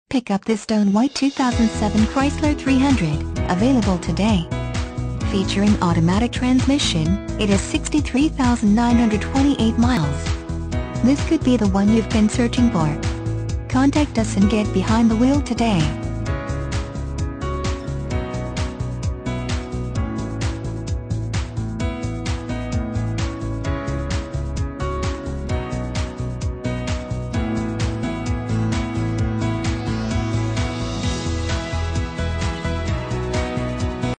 Pick up this stone white 2007 Chrysler 300, available today. Featuring automatic transmission, it has 63,928 miles. This could be the one you've been searching for. Contact us and get behind the wheel today.